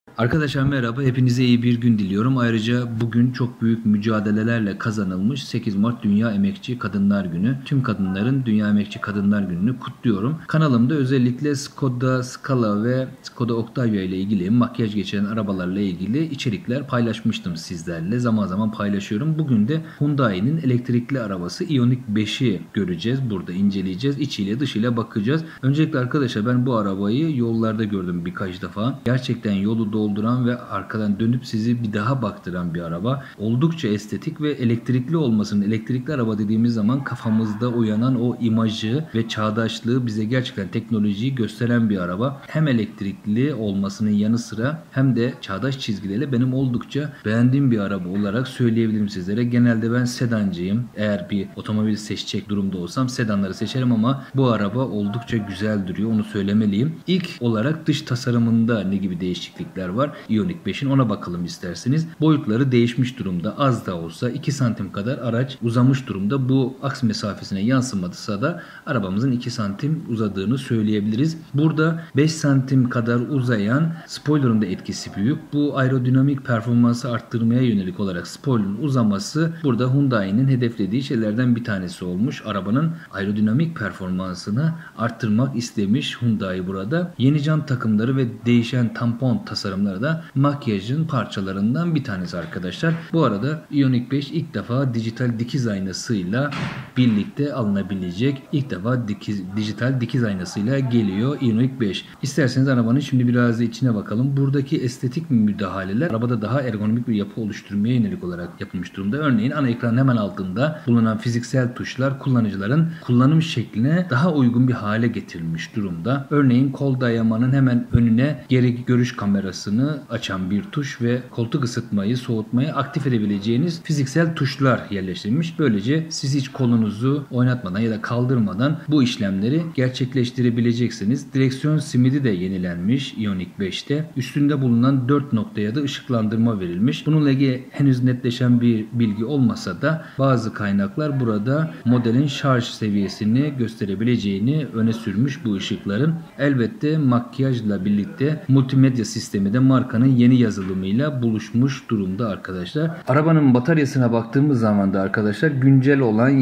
Arkadaşlar merhaba, hepinize iyi bir gün diliyorum. Ayrıca bugün çok büyük mücadelelerle kazanılmış 8 Mart Dünya Emekçi Kadınlar Günü. Tüm kadınların Dünya Emekçi Kadınlar Günü'nü kutluyorum. Kanalımda özellikle Skoda Scala ve Skoda Octavia ile ilgili makyaj geçiren arabalarla ilgili içerikler paylaşmıştım sizlerle. Zaman zaman paylaşıyorum. Bugün de Hyundai'nin elektrikli arabası Ioniq 5'i göreceğiz. Burada inceleyeceğiz. İçiyle dışıyla bakacağız. Öncelikle arkadaşlar ben bu arabayı yollarda gördüm birkaç defa. Gerçekten yolu dolduran ve arkadan dönüp sizi bir daha baktıran bir araba. Oldukça estetik ve elektrikli olmasının, elektrikli araba dediğimiz zaman kafamızda uyanan o imajı ve çağdaşlığı bize gerçekten teknolojiyi gösteren bir araba. Hem elektrikli olmasının yanı sıra hem de çağdaş çizgileriyle benim oldukça beğendiğim bir araba olarak söyleyebilirim sizlere. Genelde ben sedancıyım. Eğer bir otomobil seçecek durumda olsam sedanları seçerim ama bu araba oldukça güzel duruyor. Onu söylemeliyim. İlk olarak dış tasarımında ne gibi değişiklikler var Ioniq 5'in, ona bakalım isterseniz. Boyutları değişmiş durumda. Az da olsa 2 santim kadar araç uzamış durumda. Bu aks mesafesine yansımadıysa da arabamızın 2 santim uzadığını söyleyebiliriz. Burada 5 santim kadar uzayan spoiler'ın da etkisi büyük. Bu aerodinamik performansı arttırmaya yönelik olarak spoiler'ın uzaması burada Hyundai'nin hedeflediği şeylerden bir tanesi olmuş. Arabanın aerodinamik performansını arttırmak istemiş Hyundai burada. Yeni jant takımları ve değişen tampon tasarımları da makyajın parçalarından bir tanesi arkadaşlar. Bu arada Ioniq 5 ilk defa dijital dikiz aynasıyla birlikte alınabilecek. İlk defa dijital dikiz aynasıyla geliyor Ioniq 5. İsterseniz arabanın şimdi biraz da içine bakalım. Buradaki estetik müdahaleler arabada daha ergonomik bir yapı oluşturmaya yönelik olarak yapılmış durumda. Örneğin ana ekranın hemen altında bulunan fiziksel tuşlar kullanıcıların kullanım şekline daha uygun bir hale getirilmiş durumda. Örneğin kol dayamanın hemen önüne geri görüş kamerasını açan bir tuş ve koltuk ısıtmayı, soğutmayı aktif edebileceğiniz fiziksel tuşlar yerleştirilmiş. Böylece siz hiç kolunuzu oynatmadan ya da kaldırmadan bu işlemleri gerçekleştirebileceksiniz. Direksiyon simidi de yenilenmiş Ioniq 5'te. Üstünde bulunan 4 noktaya da ışıklandırma verilmiş. Bununla ilgili henüz netleşen bir bilgi olmasa da bazı kaynaklar burada modelin şarj seviyesini gösterebileceğini öne sürmüş bu ışıkların. Elbette makyajla birlikte multimedya sistemi de markanın yeni yazılımıyla buluşmuş durumda arkadaşlar. Arabanın bataryasına baktığımız zaman da arkadaşlar güncel olan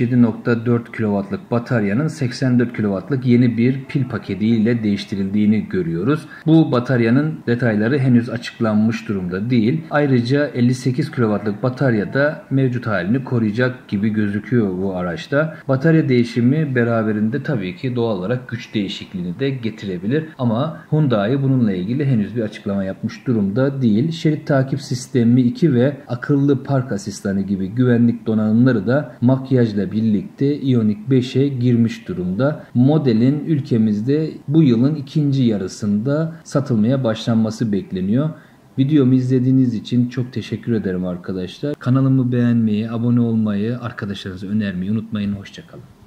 77.4 kW'lık bataryanın 84 kW'lık yeni bir pil paketiyle değiştirildiğini görüyoruz. Bu bataryanın detayları henüz açıklanmış durumda değil. Ayrıca 58 kW'lık batarya da mevcut halini koruyacak gibi gözüküyor bu araçta. Batarya değişimi beraberinde tabii ki doğal olarak güç değişikliğini de getirebilir ama Hyundai bununla ilgili henüz bir açıklama yapmış durumda değil. Şerit takip sistemi 2 ve akıllı park asistanı gibi güvenlik donanımları da makyajla birlikte Ioniq 5'e girmiş durumda. Modelin ülkemizde bu yılın ikinci yarısında satılmaya başlanması bekleniyor. Videomu izlediğiniz için çok teşekkür ederim arkadaşlar. Kanalımı beğenmeyi, abone olmayı, arkadaşlarınıza önermeyi unutmayın. Hoşça kalın.